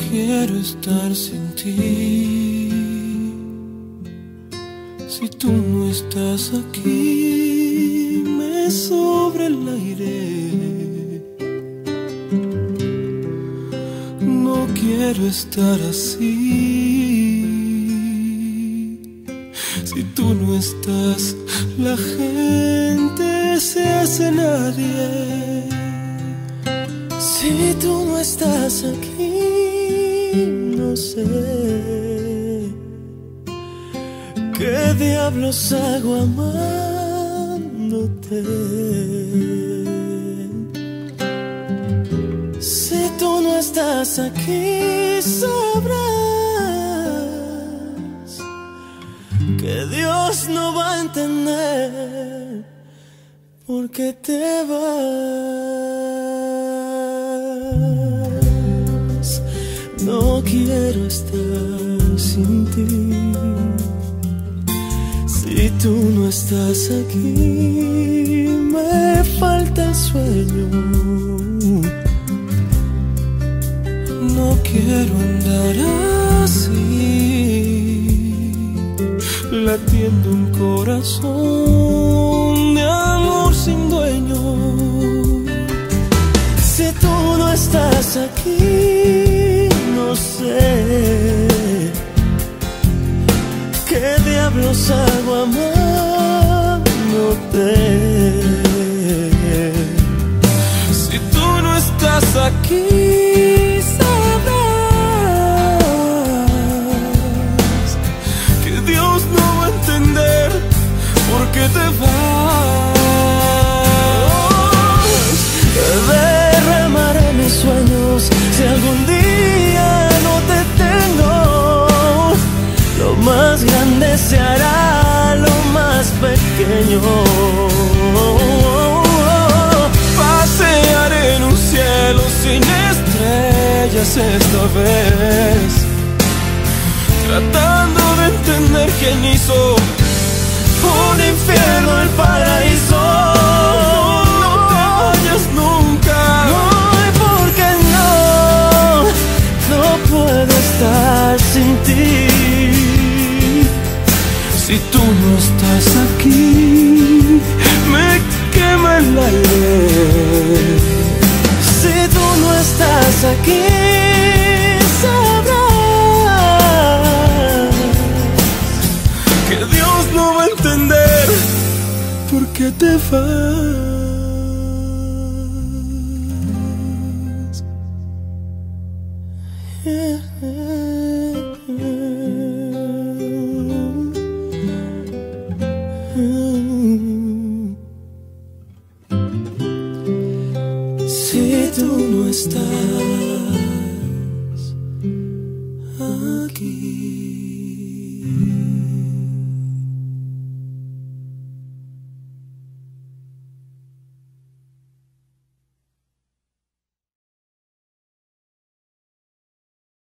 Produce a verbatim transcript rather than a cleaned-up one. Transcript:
quiero estar sin ti. Si tú no estás aquí, me sobra el aire. No quiero estar así. Si tú no estás, la gente se hace nadie. Si tú no estás aquí, no sé qué diablos hago amándote. Si tú no estás aquí, sabrás que Dios no va a entender por qué te vas. No quiero estar sin ti. Si tú no estás aquí, me falta el sueño. No quiero andar así, latiendo un corazón de amor sin dueño. Si tú no estás aquí, no sé qué diablos hago amándote. Si tú no estás aquí, sabrás que Dios no va a entender por qué te vas. Derramaré mis sueños si algún día no te tengo. Lo más grande se hará lo más pequeño. Pasearé en un cielo sin estrellas esta vez, tratando de entender quién hizo un infierno el paraíso. No te vayas nunca. No, porque no, no puedo estar sin ti. Si tú no estás aquí, me quema el aire. Si tú no estás aquí, sabrás que Dios no va a entender por qué te vas. Yeah. Si tú no estás,